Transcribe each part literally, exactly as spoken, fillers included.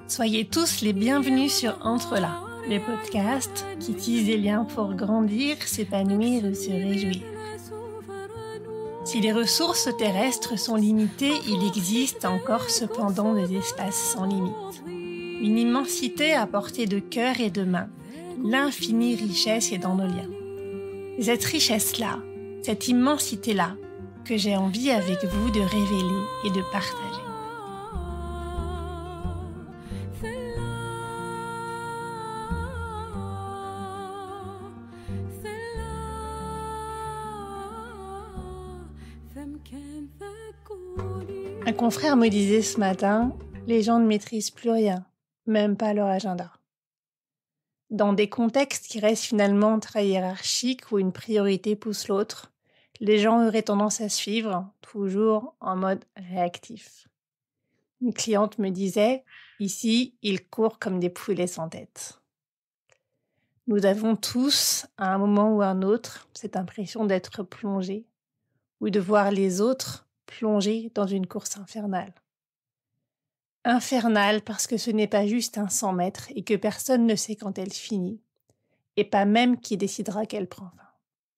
Soyez tous les bienvenus sur Entre là, le podcast qui tisse des liens pour grandir, s'épanouir et se réjouir. Si les ressources terrestres sont limitées, il existe encore cependant des espaces sans limite. Une immensité à portée de cœur et de main. L'infinie richesse est dans nos liens. Et cette richesse-là, cette immensité-là, que j'ai envie avec vous de révéler et de partager. Un confrère me disait ce matin, les gens ne maîtrisent plus rien, même pas leur agenda. Dans des contextes qui restent finalement très hiérarchiques où une priorité pousse l'autre, les gens auraient tendance à suivre, toujours en mode réactif. Une cliente me disait, ici, ils courent comme des poulets sans tête. Nous avons tous, à un moment ou un autre, cette impression d'être plongés, ou de voir les autres plongés dans une course infernale. Infernale parce que ce n'est pas juste un cent mètres et que personne ne sait quand elle finit, et pas même qui décidera qu'elle prend fin.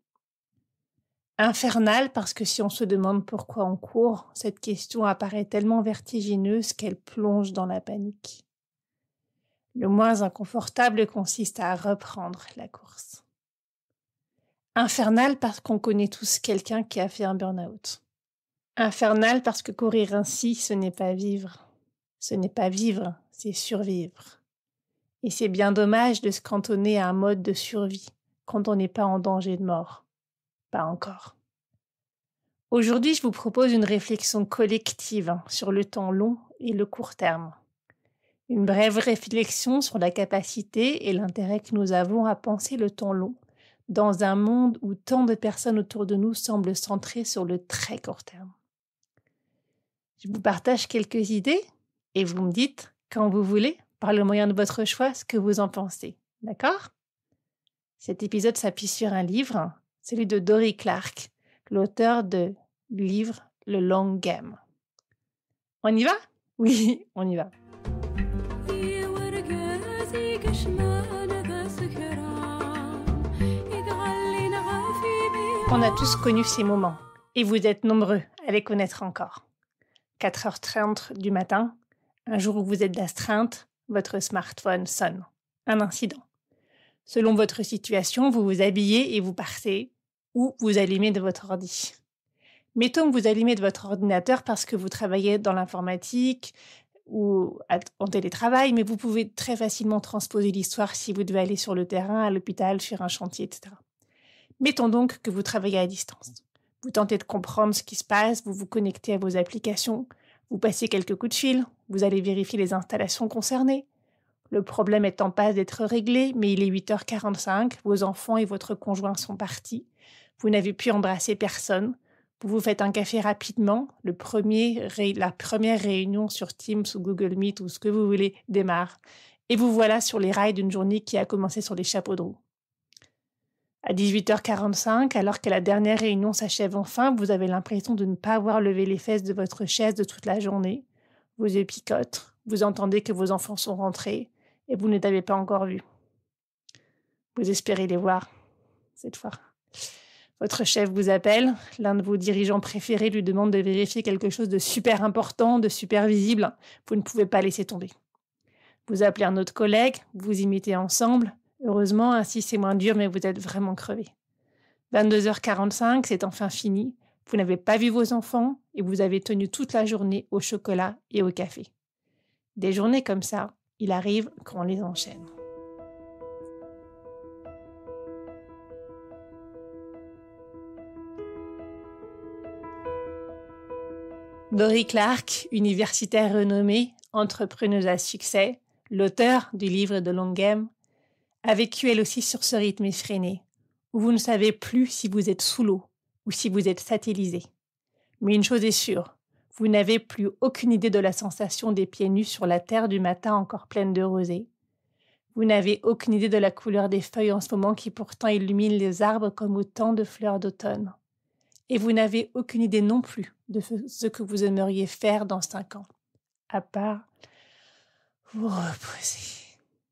Infernale parce que si on se demande pourquoi on court, cette question apparaît tellement vertigineuse qu'elle plonge dans la panique. Le moins inconfortable consiste à reprendre la course. Infernale parce qu'on connaît tous quelqu'un qui a fait un burn-out. Infernale parce que courir ainsi, ce n'est pas vivre. Ce n'est pas vivre, c'est survivre. Et c'est bien dommage de se cantonner à un mode de survie quand on n'est pas en danger de mort. Pas encore. Aujourd'hui, je vous propose une réflexion collective sur le temps long et le court terme. Une brève réflexion sur la capacité et l'intérêt que nous avons à penser le temps long dans un monde où tant de personnes autour de nous semblent centrées sur le très court terme. Je vous partage quelques idées et vous me dites, quand vous voulez, par le moyen de votre choix, ce que vous en pensez. D'accord ? Cet épisode s'appuie sur un livre, celui de Dorie Clark, l'auteur de livre Le Long Game. On y va ? Oui, on y va. On a tous connu ces moments, et vous êtes nombreux à les connaître encore. quatre heures trente du matin, un jour où vous êtes d'astreinte, votre smartphone sonne. Un incident. Selon votre situation, vous vous habillez et vous partez, ou vous allumez de votre ordi. Mettons que vous allumez de votre ordinateur parce que vous travaillez dans l'informatique ou en télétravail, mais vous pouvez très facilement transposer l'histoire si vous devez aller sur le terrain, à l'hôpital, sur un chantier, et cetera. Mettons donc que vous travaillez à distance. Vous tentez de comprendre ce qui se passe, vous vous connectez à vos applications, vous passez quelques coups de fil, vous allez vérifier les installations concernées. Le problème est en passe d'être réglé, mais il est huit heures quarante-cinq, vos enfants et votre conjoint sont partis, vous n'avez pu embrasser personne, vous vous faites un café rapidement, le premier, la première réunion sur Teams ou Google Meet ou ce que vous voulez démarre, et vous voilà sur les rails d'une journée qui a commencé sur les chapeaux de roue. À dix-huit heures quarante-cinq, alors que la dernière réunion s'achève enfin, vous avez l'impression de ne pas avoir levé les fesses de votre chaise de toute la journée. Vos yeux picotent, vous entendez que vos enfants sont rentrés et vous ne les avez pas encore vus. Vous espérez les voir, cette fois. Votre chef vous appelle, l'un de vos dirigeants préférés lui demande de vérifier quelque chose de super important, de super visible. Vous ne pouvez pas laisser tomber. Vous appelez un autre collègue, vous y mettez ensemble. Heureusement, ainsi c'est moins dur, mais vous êtes vraiment crevé. vingt-deux heures quarante-cinq, c'est enfin fini. Vous n'avez pas vu vos enfants et vous avez tenu toute la journée au chocolat et au café. Des journées comme ça, il arrive qu'on les enchaîne. Dorie Clark, universitaire renommée, entrepreneuse à succès, l'auteur du livre de Long Game, a vécu elle aussi sur ce rythme effréné, où vous ne savez plus si vous êtes sous l'eau ou si vous êtes satellisé. Mais une chose est sûre, vous n'avez plus aucune idée de la sensation des pieds nus sur la terre du matin encore pleine de rosée. Vous n'avez aucune idée de la couleur des feuilles en ce moment qui pourtant illumine les arbres comme autant de fleurs d'automne. Et vous n'avez aucune idée non plus de ce que vous aimeriez faire dans cinq ans, à part vous reposez.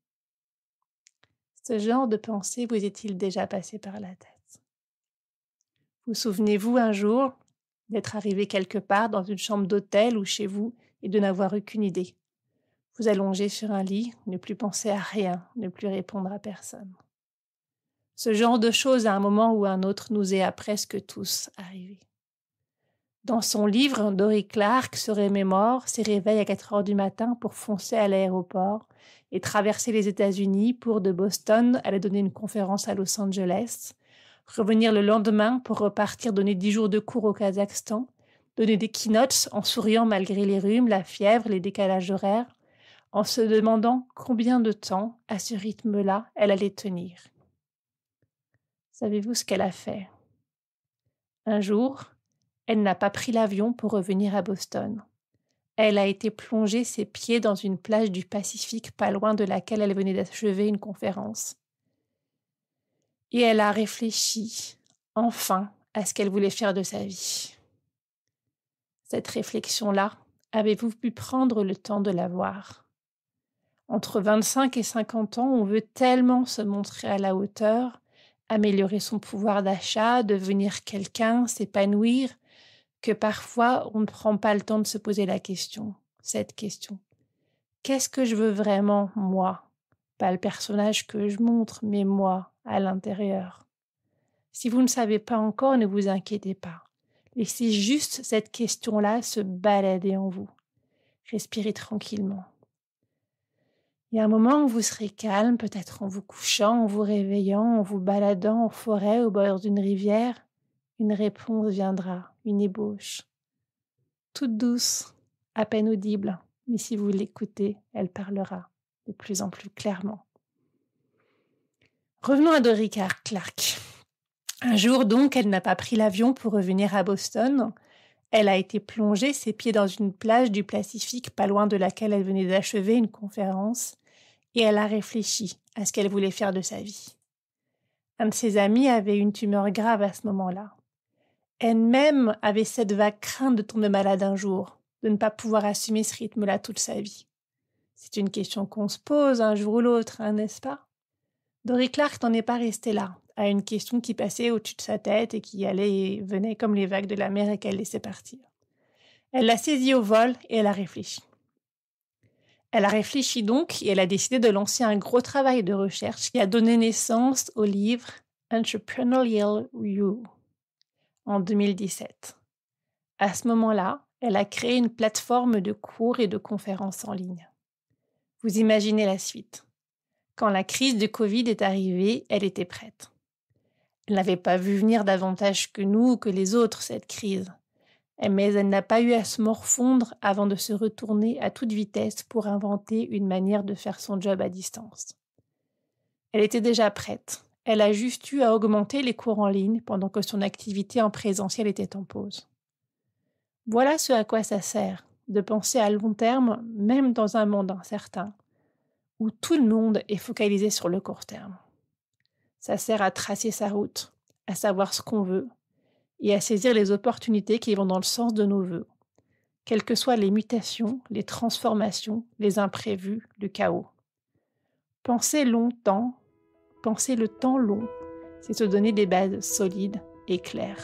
Ce genre de pensée vous est-il déjà passé par la tête? Vous souvenez-vous un jour d'être arrivé quelque part dans une chambre d'hôtel ou chez vous et de n'avoir eu qu'une idée? Vous allonger sur un lit, ne plus penser à rien, ne plus répondre à personne. Ce genre de choses à un moment ou à un autre nous est à presque tous arrivé. Dans son livre, Dorie Clark se remémore ses réveils à quatre heures du matin pour foncer à l'aéroport et traverser les États-Unis pour, de Boston, aller donner une conférence à Los Angeles, revenir le lendemain pour repartir donner dix jours de cours au Kazakhstan, donner des keynotes en souriant malgré les rhumes, la fièvre, les décalages horaires, en se demandant combien de temps, à ce rythme-là, elle allait tenir. Savez-vous ce qu'elle a fait? Un jour, elle n'a pas pris l'avion pour revenir à Boston. Elle a été plonger ses pieds dans une plage du Pacifique pas loin de laquelle elle venait d'achever une conférence. Et elle a réfléchi, enfin, à ce qu'elle voulait faire de sa vie. Cette réflexion-là, avez-vous pu prendre le temps de la voir? Entre vingt-cinq et cinquante ans, on veut tellement se montrer à la hauteur, améliorer son pouvoir d'achat, devenir quelqu'un, s'épanouir, que parfois on ne prend pas le temps de se poser la question, cette question. Qu'est-ce que je veux vraiment, moi? Pas le personnage que je montre, mais moi, à l'intérieur. Si vous ne savez pas encore, ne vous inquiétez pas. Laissez juste cette question-là se balader en vous. Respirez tranquillement. Il y a un moment où vous serez calme, peut-être en vous couchant, en vous réveillant, en vous baladant en forêt au bord d'une rivière. Une réponse viendra, une ébauche. Toute douce, à peine audible, mais si vous l'écoutez, elle parlera de plus en plus clairement. Revenons à Dorie Clark. Un jour donc, elle n'a pas pris l'avion pour revenir à Boston. Elle a été plonger ses pieds dans une plage du Pacifique pas loin de laquelle elle venait d'achever une conférence et elle a réfléchi à ce qu'elle voulait faire de sa vie. Un de ses amis avait une tumeur grave à ce moment-là. Elle-même avait cette vague crainte de tomber malade un jour, de ne pas pouvoir assumer ce rythme-là toute sa vie. C'est une question qu'on se pose un jour ou l'autre, hein, n'est-ce pas? Dorie Clark n'en est pas restée là, à une question qui passait au-dessus de sa tête et qui allait et venait comme les vagues de la mer et qu'elle laissait partir. Elle l'a saisie au vol et elle a réfléchi. Elle a réfléchi donc et elle a décidé de lancer un gros travail de recherche qui a donné naissance au livre Entrepreneurial You en deux mille dix-sept. À ce moment-là, elle a créé une plateforme de cours et de conférences en ligne. Vous imaginez la suite. Quand la crise de Covid est arrivée, elle était prête. Elle n'avait pas vu venir davantage que nous ou que les autres cette crise. Mais elle n'a pas eu à se morfondre avant de se retourner à toute vitesse pour inventer une manière de faire son job à distance. Elle était déjà prête. Elle a juste eu à augmenter les cours en ligne pendant que son activité en présentiel était en pause. Voilà ce à quoi ça sert, de penser à long terme, même dans un monde incertain, où tout le monde est focalisé sur le court terme. Ça sert à tracer sa route, à savoir ce qu'on veut, et à saisir les opportunités qui vont dans le sens de nos vœux, quelles que soient les mutations, les transformations, les imprévus, le chaos. Penser longtemps, penser le temps long, c'est se donner des bases solides et claires.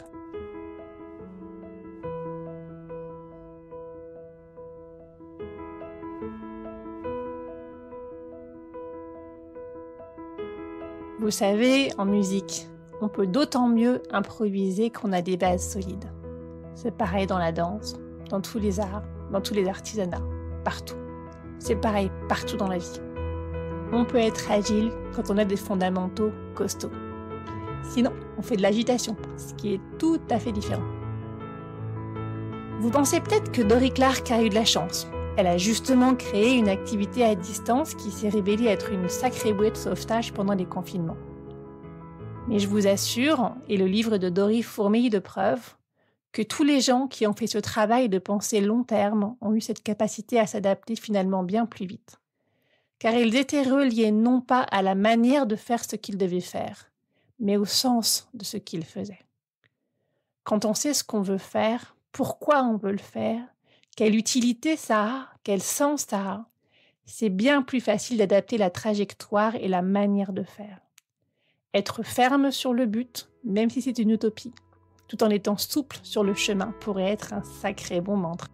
Vous savez, en musique, on peut d'autant mieux improviser qu'on a des bases solides. C'est pareil dans la danse, dans tous les arts, dans tous les artisanats, partout. C'est pareil partout dans la vie. On peut être agile quand on a des fondamentaux costauds. Sinon, on fait de l'agitation, ce qui est tout à fait différent. Vous pensez peut-être que Dorie Clark a eu de la chance. Elle a justement créé une activité à distance qui s'est révélée être une sacrée bouée de sauvetage pendant les confinements. Mais je vous assure, et le livre de Dorie fourmille de preuves, que tous les gens qui ont fait ce travail de pensée long terme ont eu cette capacité à s'adapter finalement bien plus vite. Car ils étaient reliés non pas à la manière de faire ce qu'ils devaient faire, mais au sens de ce qu'ils faisaient. Quand on sait ce qu'on veut faire, pourquoi on veut le faire, quelle utilité ça a, quel sens ça a, C'est bien plus facile d'adapter la trajectoire et la manière de faire. Être ferme sur le but, même si c'est une utopie, tout en étant souple sur le chemin, pourrait être un sacré bon mantra.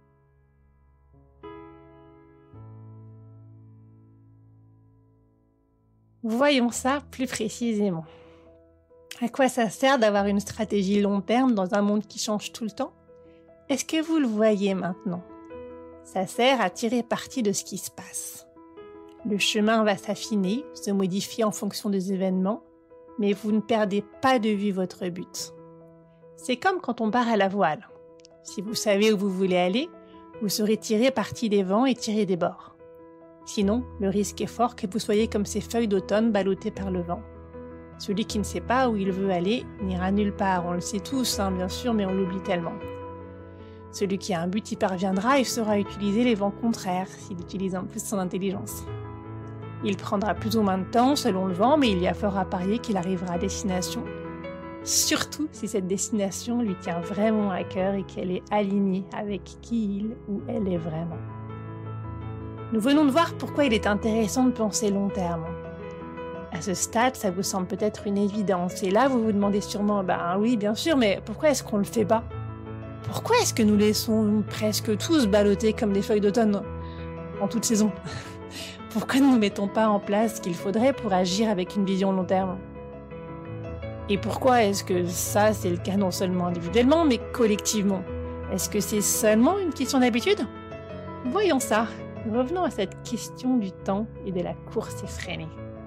Voyons ça plus précisément. À quoi ça sert d'avoir une stratégie long terme dans un monde qui change tout le temps? Est-ce que vous le voyez maintenant? Ça sert à tirer parti de ce qui se passe. Le chemin va s'affiner, se modifier en fonction des événements, mais vous ne perdez pas de vue votre but. C'est comme quand on part à la voile. Si vous savez où vous voulez aller, vous serez tiré parti des vents et tiré des bords. Sinon, le risque est fort que vous soyez comme ces feuilles d'automne ballottées par le vent. Celui qui ne sait pas où il veut aller n'ira nulle part. On le sait tous, hein, bien sûr, mais on l'oublie tellement. Celui qui a un but y parviendra et saura utiliser les vents contraires s'il utilise en plus son intelligence. Il prendra plus ou moins de temps selon le vent, mais il y a fort à parier qu'il arrivera à destination. Surtout si cette destination lui tient vraiment à cœur et qu'elle est alignée avec qui il ou elle est vraiment. Nous venons de voir pourquoi il est intéressant de penser long terme. À ce stade, ça vous semble peut-être une évidence. Et là, vous vous demandez sûrement, ben oui, bien sûr, mais pourquoi est-ce qu'on ne le fait pas? Pourquoi est-ce que nous laissons presque tous balloter comme des feuilles d'automne en toute saison? Pourquoi ne nous mettons pas en place ce qu'il faudrait pour agir avec une vision long terme? Et pourquoi est-ce que ça, c'est le cas non seulement individuellement, mais collectivement? Est-ce que c'est seulement une question d'habitude? Voyons ça. Revenons à cette question du temps et de la course effrénée.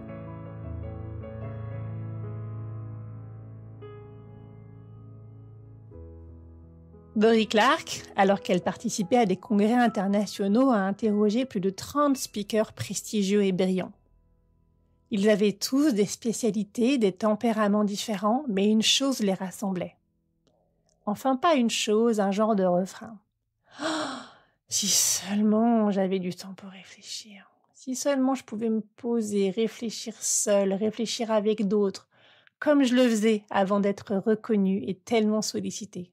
Dorie Clark, alors qu'elle participait à des congrès internationaux, a interrogé plus de trente speakers prestigieux et brillants. Ils avaient tous des spécialités, des tempéraments différents, mais une chose les rassemblait. Enfin, pas une chose, un genre de refrain. Oh, si seulement j'avais du temps pour réfléchir. Si seulement je pouvais me poser, réfléchir seule, réfléchir avec d'autres, comme je le faisais avant d'être reconnue et tellement sollicitée.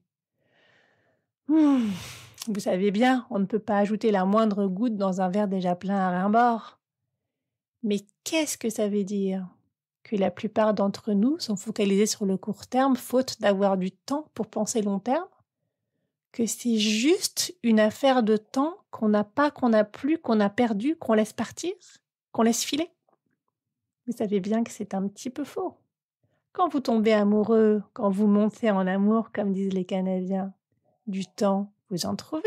Mmh, vous savez bien, on ne peut pas ajouter la moindre goutte dans un verre déjà plein à ras-bord. Mais qu'est-ce que ça veut dire? Que la plupart d'entre nous sont focalisés sur le court terme, faute d'avoir du temps pour penser long terme? Que c'est juste une affaire de temps qu'on n'a pas, qu'on n'a plus, qu'on a perdu, qu'on laisse partir, qu'on laisse filer? Vous savez bien que c'est un petit peu faux. Quand vous tombez amoureux, quand vous montez en amour, comme disent les Canadiens, du temps, vous en trouvez.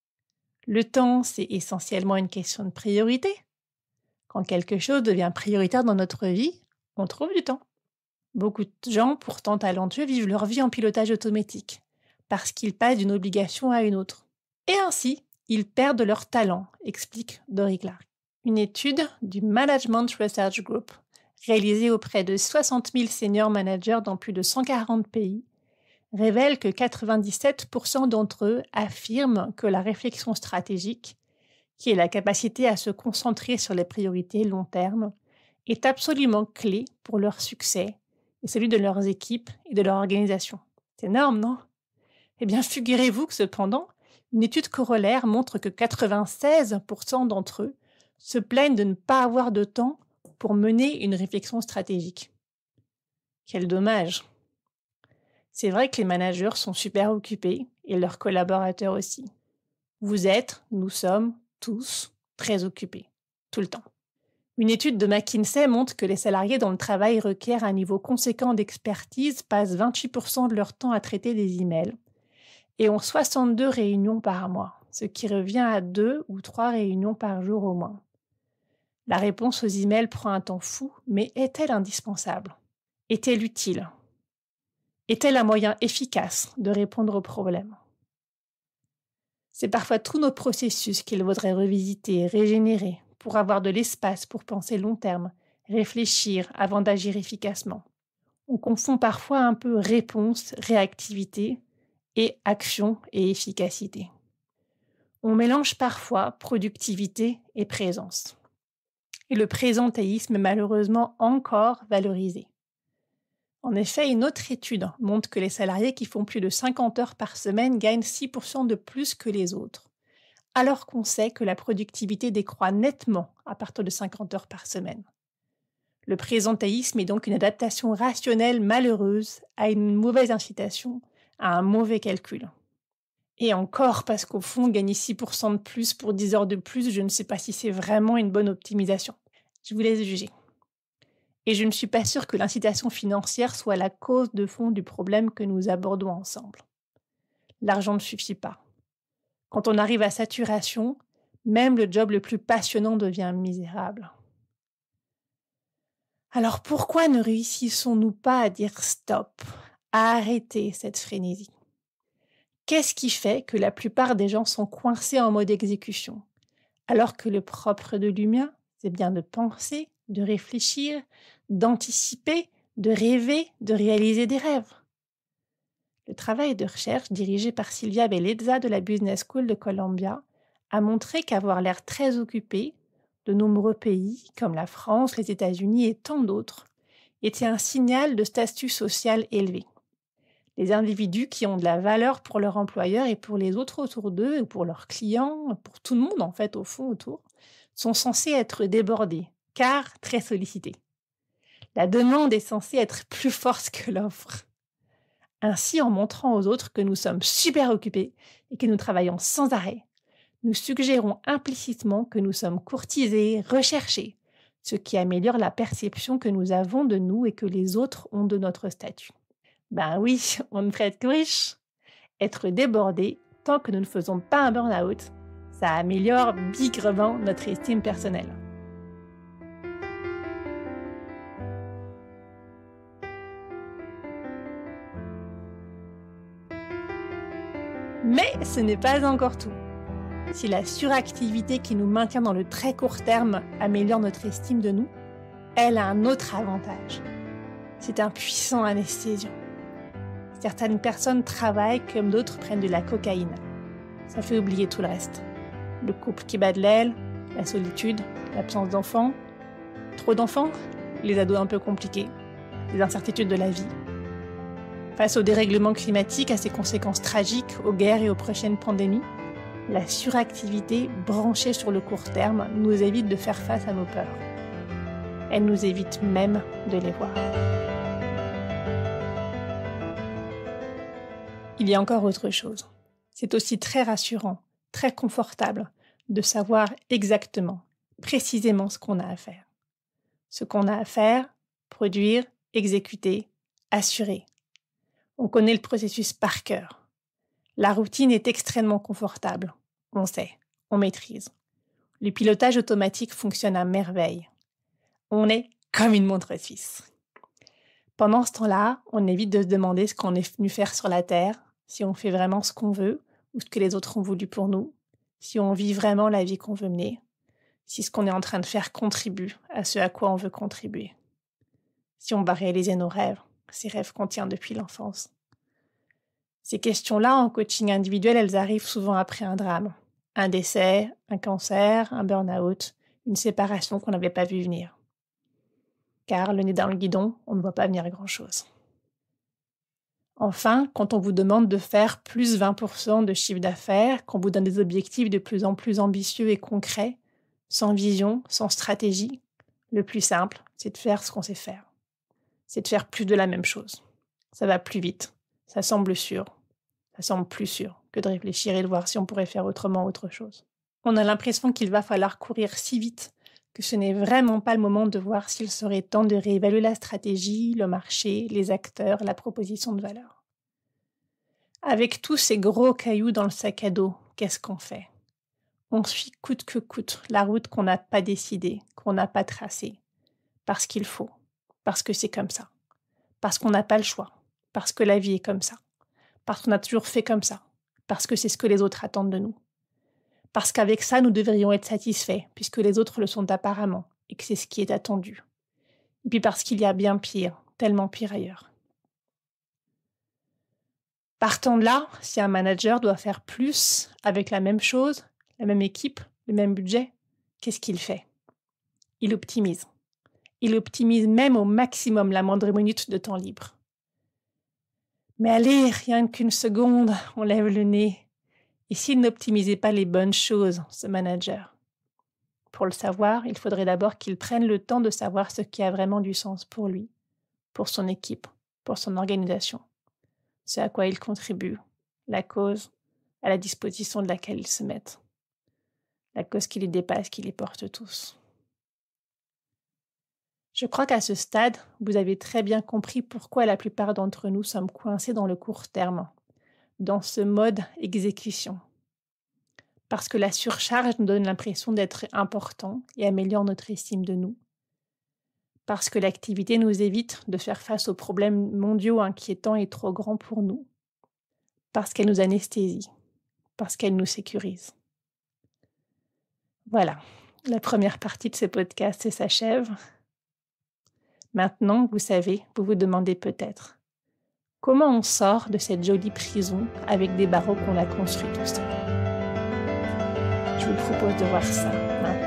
Le temps, c'est essentiellement une question de priorité. Quand quelque chose devient prioritaire dans notre vie, on trouve du temps. Beaucoup de gens, pourtant talentueux, vivent leur vie en pilotage automatique, parce qu'ils passent d'une obligation à une autre. Et ainsi, ils perdent leur talent, explique Dorie Clark. Une étude du Management Research Group, réalisée auprès de soixante mille senior managers dans plus de cent quarante pays, révèle que quatre-vingt-dix-sept pour cent d'entre eux affirment que la réflexion stratégique, qui est la capacité à se concentrer sur les priorités long terme, est absolument clé pour leur succès et celui de leurs équipes et de leur organisation. C'est énorme, non? Eh bien, figurez-vous que cependant, une étude corollaire montre que quatre-vingt-seize pour cent d'entre eux se plaignent de ne pas avoir de temps pour mener une réflexion stratégique. Quel dommage! C'est vrai que les managers sont super occupés et leurs collaborateurs aussi. Vous êtes, nous sommes, tous très occupés, tout le temps. Une étude de McKinsey montre que les salariés dont le travail requiert un niveau conséquent d'expertise passent vingt-huit pour cent de leur temps à traiter des emails et ont soixante-deux réunions par mois, ce qui revient à deux ou trois réunions par jour au moins. La réponse aux emails prend un temps fou, mais est-elle indispensable? Est-elle utile? Est-elle un moyen efficace de répondre aux problèmes? C'est parfois tous nos processus qu'il vaudrait revisiter, régénérer, pour avoir de l'espace pour penser long terme, réfléchir avant d'agir efficacement. On confond parfois un peu réponse, réactivité et action et efficacité. On mélange parfois productivité et présence. Et le présentéisme est malheureusement encore valorisé. En effet, une autre étude montre que les salariés qui font plus de cinquante heures par semaine gagnent six pour cent de plus que les autres, alors qu'on sait que la productivité décroît nettement à partir de cinquante heures par semaine. Le présentéisme est donc une adaptation rationnelle malheureuse à une mauvaise incitation, à un mauvais calcul. Et encore, parce qu'au fond, gagner six pour cent de plus pour dix heures de plus, je ne sais pas si c'est vraiment une bonne optimisation. Je vous laisse juger. Et je ne suis pas sûre que l'incitation financière soit la cause de fond du problème que nous abordons ensemble. L'argent ne suffit pas. Quand on arrive à saturation, même le job le plus passionnant devient misérable. Alors pourquoi ne réussissons-nous pas à dire stop, à arrêter cette frénésie ? Qu'est-ce qui fait que la plupart des gens sont coincés en mode exécution, alors que le propre de l'humain, c'est bien de penser, de réfléchir, d'anticiper, de rêver, de réaliser des rêves. Le travail de recherche dirigé par Silvia Bellezza de la Business School de Columbia a montré qu'avoir l'air très occupé, de nombreux pays, comme la France, les États-Unis et tant d'autres, était un signal de statut social élevé. Les individus qui ont de la valeur pour leur employeur et pour les autres autour d'eux, ou pour leurs clients, pour tout le monde en fait au fond autour, sont censés être débordés, car très sollicités. La demande est censée être plus forte que l'offre. Ainsi, en montrant aux autres que nous sommes super occupés et que nous travaillons sans arrêt, nous suggérons implicitement que nous sommes courtisés, recherchés, ce qui améliore la perception que nous avons de nous et que les autres ont de notre statut. Ben oui, on ne ferait que riche. Être débordé, tant que nous ne faisons pas un burn-out, ça améliore bigrement notre estime personnelle. Mais ce n'est pas encore tout. Si la suractivité qui nous maintient dans le très court terme améliore notre estime de nous, elle a un autre avantage. C'est un puissant anesthésiant. Certaines personnes travaillent comme d'autres prennent de la cocaïne. Ça fait oublier tout le reste. Le couple qui bat de l'aile, la solitude, l'absence d'enfants. Trop d'enfants, les ados un peu compliqués, les incertitudes de la vie. Face au dérèglement climatique, à ses conséquences tragiques, aux guerres et aux prochaines pandémies, la suractivité branchée sur le court terme nous évite de faire face à nos peurs. Elle nous évite même de les voir. Il y a encore autre chose. C'est aussi très rassurant, très confortable de savoir exactement, précisément ce qu'on a à faire. Ce qu'on a à faire, produire, exécuter, assurer. On connaît le processus par cœur. La routine est extrêmement confortable. On sait, on maîtrise. Le pilotage automatique fonctionne à merveille. On est comme une montre suisse. Pendant ce temps-là, on évite de se demander ce qu'on est venu faire sur la Terre, si on fait vraiment ce qu'on veut ou ce que les autres ont voulu pour nous, si on vit vraiment la vie qu'on veut mener, si ce qu'on est en train de faire contribue à ce à quoi on veut contribuer, si on va réaliser nos rêves, ces rêves qu'on tient depuis l'enfance. Ces questions-là, en coaching individuel, elles arrivent souvent après un drame. Un décès, un cancer, un burn-out, une séparation qu'on n'avait pas vu venir. Car le nez dans le guidon, on ne voit pas venir grand-chose. Enfin, quand on vous demande de faire plus vingt pour cent de chiffre d'affaires, qu'on vous donne des objectifs de plus en plus ambitieux et concrets, sans vision, sans stratégie, le plus simple, c'est de faire ce qu'on sait faire. C'est de faire plus de la même chose. Ça va plus vite, ça semble sûr, ça semble plus sûr que de réfléchir et de voir si on pourrait faire autrement autre chose. On a l'impression qu'il va falloir courir si vite que ce n'est vraiment pas le moment de voir s'il serait temps de réévaluer la stratégie, le marché, les acteurs, la proposition de valeur. Avec tous ces gros cailloux dans le sac à dos, qu'est-ce qu'on fait ? On suit coûte que coûte la route qu'on n'a pas décidée, qu'on n'a pas tracée, parce qu'il faut, parce que c'est comme ça, parce qu'on n'a pas le choix, parce que la vie est comme ça, parce qu'on a toujours fait comme ça, parce que c'est ce que les autres attendent de nous. Parce qu'avec ça, nous devrions être satisfaits, puisque les autres le sont apparemment, et que c'est ce qui est attendu. Et puis parce qu'il y a bien pire, tellement pire ailleurs. Partant de là, si un manager doit faire plus avec la même chose, la même équipe, le même budget, qu'est-ce qu'il fait ? Il optimise. Il optimise même au maximum la moindre minute de temps libre. Mais allez, rien qu'une seconde, on lève le nez. Et s'il n'optimisait pas les bonnes choses, ce manager? Pour le savoir, il faudrait d'abord qu'il prenne le temps de savoir ce qui a vraiment du sens pour lui, pour son équipe, pour son organisation, ce à quoi il contribue, la cause à la disposition de laquelle ils se mettent, la cause qui les dépasse, qui les porte tous. Je crois qu'à ce stade, vous avez très bien compris pourquoi la plupart d'entre nous sommes coincés dans le court terme, dans ce mode exécution. Parce que la surcharge nous donne l'impression d'être important et améliore notre estime de nous. Parce que l'activité nous évite de faire face aux problèmes mondiaux inquiétants et trop grands pour nous. Parce qu'elle nous anesthésie. Parce qu'elle nous sécurise. Voilà, la première partie de ce podcast s'achève. Maintenant, vous savez, vous vous demandez peut-être comment on sort de cette jolie prison avec des barreaux qu'on a construits tout seul. Je vous propose de voir ça maintenant.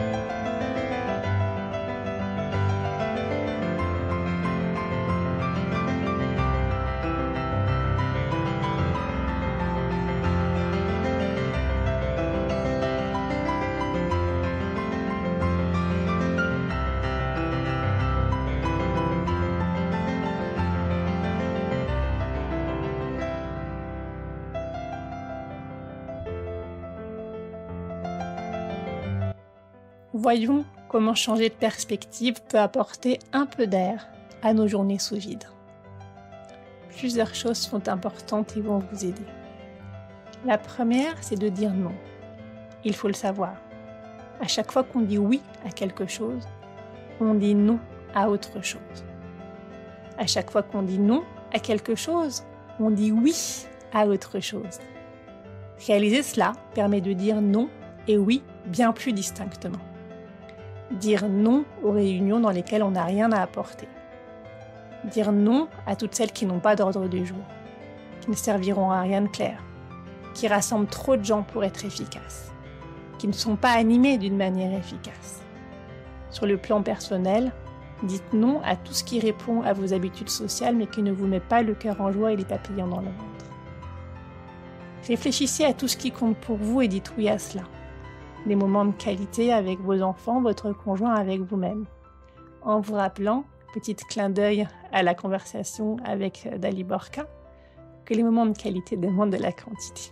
Voyons comment changer de perspective peut apporter un peu d'air à nos journées sous vide. Plusieurs choses sont importantes et vont vous aider. La première, c'est de dire non. Il faut le savoir. À chaque fois qu'on dit oui à quelque chose, on dit non à autre chose. À chaque fois qu'on dit non à quelque chose, on dit oui à autre chose. Réaliser cela permet de dire non et oui bien plus distinctement. Dire non aux réunions dans lesquelles on n'a rien à apporter. Dire non à toutes celles qui n'ont pas d'ordre du jour, qui ne serviront à rien de clair, qui rassemblent trop de gens pour être efficaces, qui ne sont pas animées d'une manière efficace. Sur le plan personnel, dites non à tout ce qui répond à vos habitudes sociales mais qui ne vous met pas le cœur en joie et les papillons dans le ventre. Réfléchissez à tout ce qui compte pour vous et dites oui à cela. Des moments de qualité avec vos enfants, votre conjoint, avec vous-même. En vous rappelant, petit clin d'œil à la conversation avec Dali Borka, que les moments de qualité demandent de la quantité.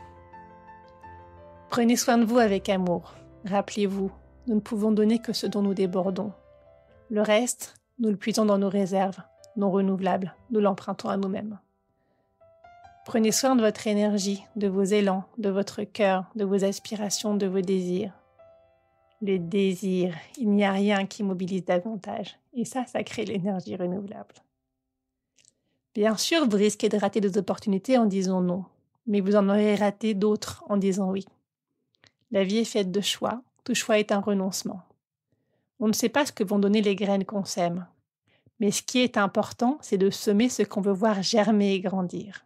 Prenez soin de vous avec amour. Rappelez-vous, nous ne pouvons donner que ce dont nous débordons. Le reste, nous le puisons dans nos réserves, non renouvelables, nous l'empruntons à nous-mêmes. Prenez soin de votre énergie, de vos élans, de votre cœur, de vos aspirations, de vos désirs. Le désir, il n'y a rien qui mobilise davantage. Et ça, ça crée l'énergie renouvelable. Bien sûr, vous risquez de rater des opportunités en disant non, mais vous en aurez raté d'autres en disant oui. La vie est faite de choix, tout choix est un renoncement. On ne sait pas ce que vont donner les graines qu'on sème, mais ce qui est important, c'est de semer ce qu'on veut voir germer et grandir.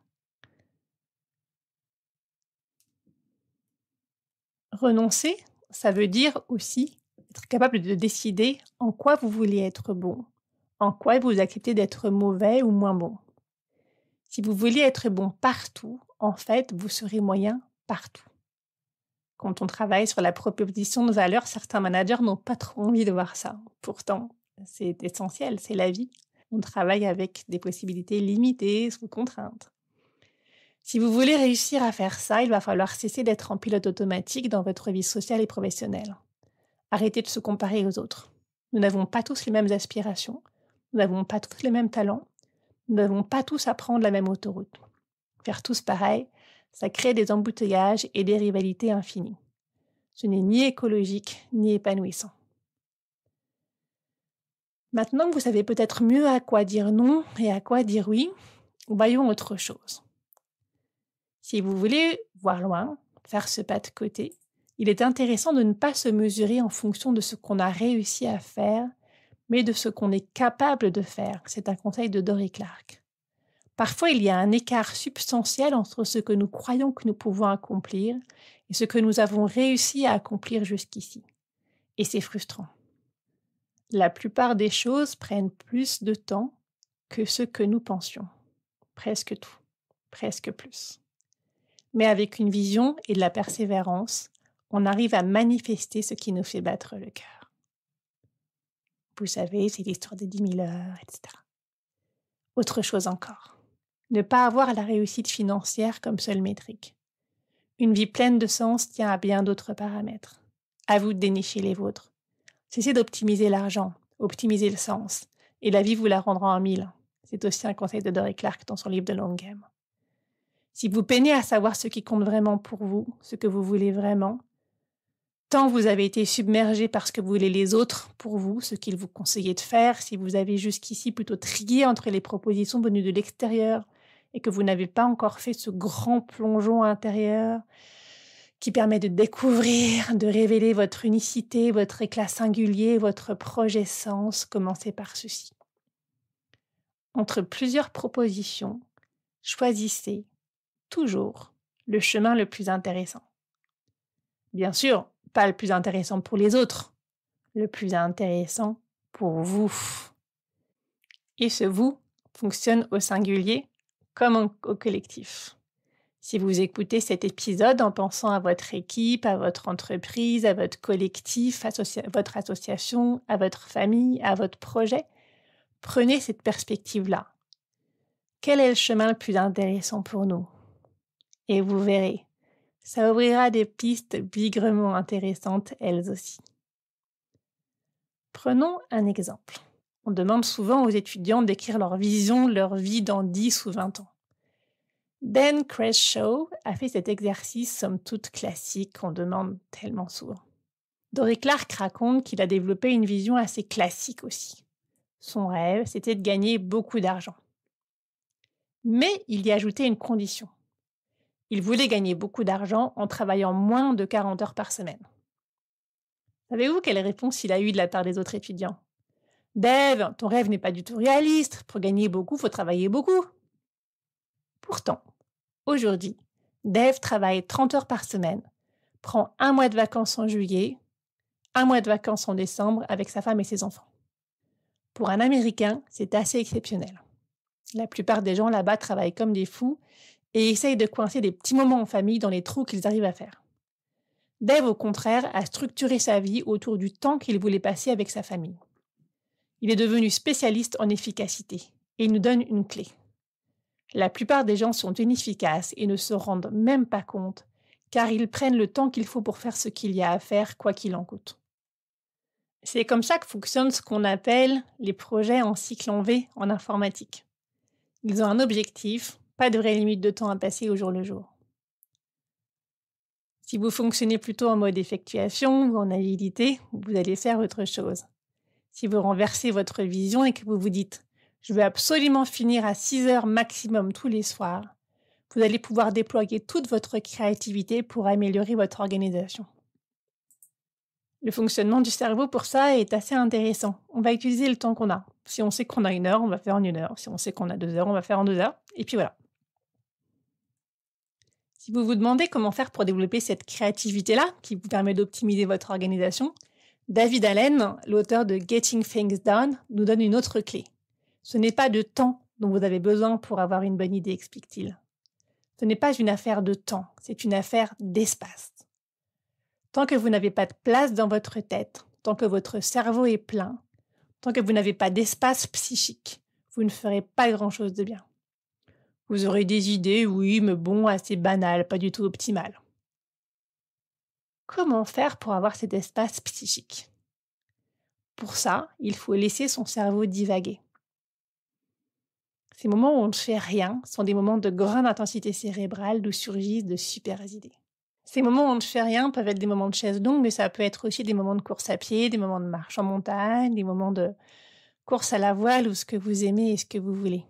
Renoncer, ça veut dire aussi être capable de décider en quoi vous voulez être bon, en quoi vous acceptez d'être mauvais ou moins bon. Si vous voulez être bon partout, en fait, vous serez moyen partout. Quand on travaille sur la proposition de valeur, certains managers n'ont pas trop envie de voir ça. Pourtant, c'est essentiel, c'est la vie. On travaille avec des possibilités limitées, sous contrainte. Si vous voulez réussir à faire ça, il va falloir cesser d'être en pilote automatique dans votre vie sociale et professionnelle. Arrêtez de se comparer aux autres. Nous n'avons pas tous les mêmes aspirations, nous n'avons pas tous les mêmes talents, nous n'avons pas tous à prendre la même autoroute. Faire tous pareil, ça crée des embouteillages et des rivalités infinies. Ce n'est ni écologique, ni épanouissant. Maintenant que vous savez peut-être mieux à quoi dire non et à quoi dire oui, voyons autre chose. Si vous voulez voir loin, faire ce pas de côté, il est intéressant de ne pas se mesurer en fonction de ce qu'on a réussi à faire, mais de ce qu'on est capable de faire. C'est un conseil de Dory Clark. Parfois, il y a un écart substantiel entre ce que nous croyons que nous pouvons accomplir et ce que nous avons réussi à accomplir jusqu'ici. Et c'est frustrant. La plupart des choses prennent plus de temps que ce que nous pensions. Presque tout. Presque plus. Mais avec une vision et de la persévérance, on arrive à manifester ce qui nous fait battre le cœur. Vous savez, c'est l'histoire des dix mille heures, et cetera. Autre chose encore, ne pas avoir la réussite financière comme seule métrique. Une vie pleine de sens tient à bien d'autres paramètres. À vous de dénicher les vôtres. Cessez d'optimiser l'argent, optimisez le sens, et la vie vous la rendra en mille. C'est aussi un conseil de Dory Clark dans son livre de Long Game. Si vous peinez à savoir ce qui compte vraiment pour vous, ce que vous voulez vraiment, tant vous avez été submergé par ce que voulaient les autres pour vous, ce qu'ils vous conseillaient de faire, si vous avez jusqu'ici plutôt trié entre les propositions venues de l'extérieur et que vous n'avez pas encore fait ce grand plongeon intérieur qui permet de découvrir, de révéler votre unicité, votre éclat singulier, votre projet sens, commencez par ceci. Entre plusieurs propositions, choisissez toujours le chemin le plus intéressant. Bien sûr, pas le plus intéressant pour les autres, le plus intéressant pour vous. Et ce vous fonctionne au singulier comme au collectif. Si vous écoutez cet épisode en pensant à votre équipe, à votre entreprise, à votre collectif, associa- votre association, à votre famille, à votre projet, prenez cette perspective-là. Quel est le chemin le plus intéressant pour nous ? Et vous verrez, ça ouvrira des pistes bigrement intéressantes elles aussi. Prenons un exemple. On demande souvent aux étudiants d'écrire leur vision, leur vie dans dix ou vingt ans. Dan Crenshaw a fait cet exercice somme toute classique qu'on demande tellement souvent. Dory Clark raconte qu'il a développé une vision assez classique aussi. Son rêve, c'était de gagner beaucoup d'argent. Mais il y ajoutait une condition. Il voulait gagner beaucoup d'argent en travaillant moins de quarante heures par semaine. Savez-vous quelle réponse il a eue de la part des autres étudiants ? Dave, ton rêve n'est pas du tout réaliste. Pour gagner beaucoup, il faut travailler beaucoup. Pourtant, aujourd'hui, Dave travaille trente heures par semaine, prend un mois de vacances en juillet, un mois de vacances en décembre avec sa femme et ses enfants. Pour un Américain, c'est assez exceptionnel. La plupart des gens là-bas travaillent comme des fous et essayent de coincer des petits moments en famille dans les trous qu'ils arrivent à faire. Dave, au contraire, a structuré sa vie autour du temps qu'il voulait passer avec sa famille. Il est devenu spécialiste en efficacité et il nous donne une clé. La plupart des gens sont inefficaces et ne se rendent même pas compte, car ils prennent le temps qu'il faut pour faire ce qu'il y a à faire, quoi qu'il en coûte. C'est comme ça que fonctionnent ce qu'on appelle les projets en cycle en V en informatique. Ils ont un objectif, pas de vraie limite de temps à passer au jour le jour. Si vous fonctionnez plutôt en mode effectuation ou en agilité, vous allez faire autre chose. Si vous renversez votre vision et que vous vous dites « je veux absolument finir à six heures maximum tous les soirs », vous allez pouvoir déployer toute votre créativité pour améliorer votre organisation. Le fonctionnement du cerveau pour ça est assez intéressant. On va utiliser le temps qu'on a. Si on sait qu'on a une heure, on va faire en une heure. Si on sait qu'on a deux heures, on va faire en deux heures. Et puis voilà. Si vous vous demandez comment faire pour développer cette créativité-là, qui vous permet d'optimiser votre organisation, David Allen, l'auteur de Getting Things Done, nous donne une autre clé. Ce n'est pas de temps dont vous avez besoin pour avoir une bonne idée, explique-t-il. Ce n'est pas une affaire de temps, c'est une affaire d'espace. Tant que vous n'avez pas de place dans votre tête, tant que votre cerveau est plein, tant que vous n'avez pas d'espace psychique, vous ne ferez pas grand-chose de bien. Vous aurez des idées, oui, mais bon, assez banales, pas du tout optimales. Comment faire pour avoir cet espace psychique ? Pour ça, il faut laisser son cerveau divaguer. Ces moments où on ne fait rien sont des moments de grande intensité cérébrale d'où surgissent de super idées. Ces moments où on ne fait rien peuvent être des moments de chaise longue, mais ça peut être aussi des moments de course à pied, des moments de marche en montagne, des moments de course à la voile ou ce que vous aimez et ce que vous voulez.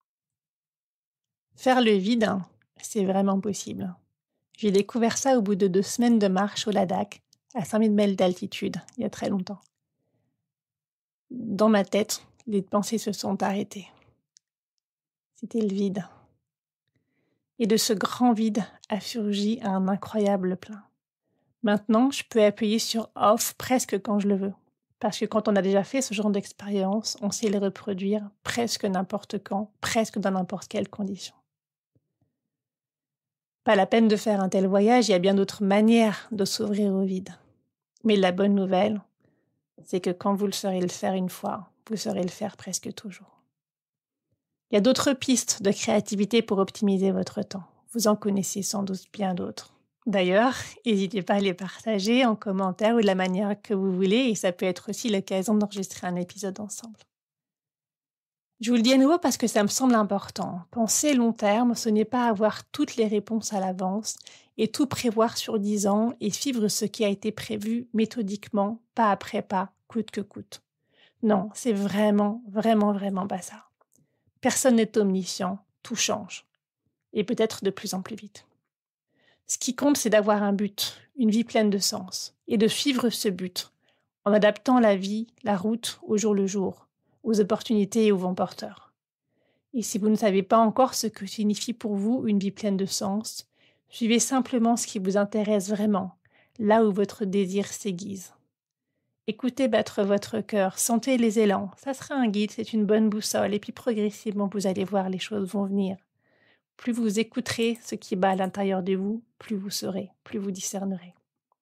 Faire le vide, c'est vraiment possible. J'ai découvert ça au bout de deux semaines de marche au Ladakh, à cinq mille mètres d'altitude, il y a très longtemps. Dans ma tête, les pensées se sont arrêtées. C'était le vide. Et de ce grand vide a surgi un incroyable plein. Maintenant, je peux appuyer sur off presque quand je le veux. Parce que quand on a déjà fait ce genre d'expérience, on sait les reproduire presque n'importe quand, presque dans n'importe quelle condition. Pas la peine de faire un tel voyage, il y a bien d'autres manières de s'ouvrir au vide. Mais la bonne nouvelle, c'est que quand vous le saurez le faire une fois, vous saurez le faire presque toujours. Il y a d'autres pistes de créativité pour optimiser votre temps. Vous en connaissez sans doute bien d'autres. D'ailleurs, n'hésitez pas à les partager en commentaire ou de la manière que vous voulez et ça peut être aussi l'occasion d'enregistrer un épisode ensemble. Je vous le dis à nouveau parce que ça me semble important. Penser long terme, ce n'est pas avoir toutes les réponses à l'avance et tout prévoir sur dix ans et suivre ce qui a été prévu méthodiquement, pas après pas, coûte que coûte. Non, c'est vraiment, vraiment, vraiment pas ça. Personne n'est omniscient, tout change. Et peut-être de plus en plus vite. Ce qui compte, c'est d'avoir un but, une vie pleine de sens, et de suivre ce but, en adaptant la vie, la route, au jour le jour, aux opportunités et aux vents porteurs. Et si vous ne savez pas encore ce que signifie pour vous une vie pleine de sens, suivez simplement ce qui vous intéresse vraiment, là où votre désir s'aiguise. Écoutez battre votre cœur, sentez les élans, ça sera un guide, c'est une bonne boussole, et puis progressivement vous allez voir, les choses vont venir. Plus vous écouterez ce qui bat à l'intérieur de vous, plus vous saurez, plus vous discernerez.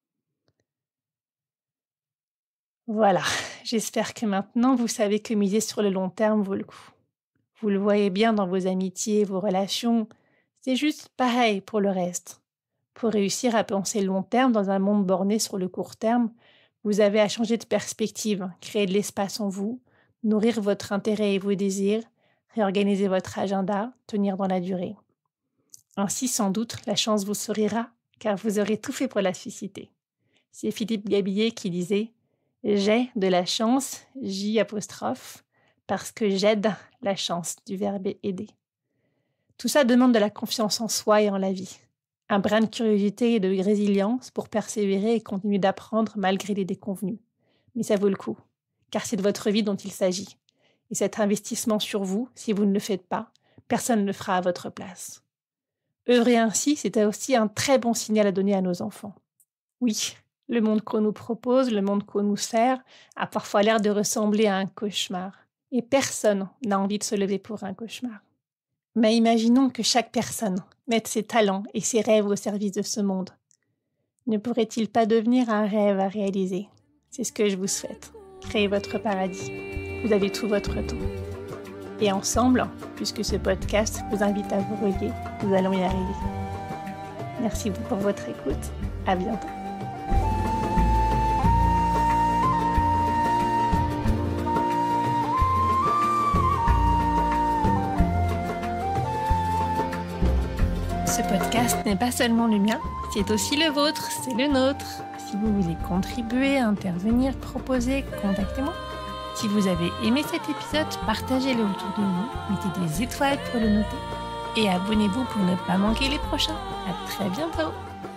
Voilà, j'espère que maintenant vous savez que miser sur le long terme vaut le coup. Vous le voyez bien dans vos amitiés, vos relations, c'est juste pareil pour le reste. Pour réussir à penser long terme dans un monde borné sur le court terme, vous avez à changer de perspective, créer de l'espace en vous, nourrir votre intérêt et vos désirs, réorganiser votre agenda, tenir dans la durée. Ainsi, sans doute, la chance vous sourira, car vous aurez tout fait pour la susciter. C'est Philippe Gabillet qui disait « J'ai de la chance, J apostrophe, parce que j'aide la chance du verbe aider. » Tout ça demande de la confiance en soi et en la vie. Un brin de curiosité et de résilience pour persévérer et continuer d'apprendre malgré les déconvenus. Mais ça vaut le coup, car c'est de votre vie dont il s'agit. Et cet investissement sur vous, si vous ne le faites pas, personne ne le fera à votre place. Œuvrer ainsi, c'est aussi un très bon signal à donner à nos enfants. Oui, le monde qu'on nous propose, le monde qu'on nous sert, a parfois l'air de ressembler à un cauchemar. Et personne n'a envie de se lever pour un cauchemar. Mais imaginons que chaque personne mette ses talents et ses rêves au service de ce monde. Ne pourrait-il pas devenir un rêve à réaliser ? C'est ce que je vous souhaite. Créez votre paradis. Vous avez tout votre temps. Et ensemble, puisque ce podcast vous invite à vous relier, nous allons y arriver. Merci beaucoup pour votre écoute. À bientôt. Ce podcast n'est pas seulement le mien, c'est aussi le vôtre, c'est le nôtre. Si vous voulez contribuer, intervenir, proposer, contactez-moi. Si vous avez aimé cet épisode, partagez-le autour de vous, mettez des étoiles pour le noter et abonnez-vous pour ne pas manquer les prochains. À très bientôt!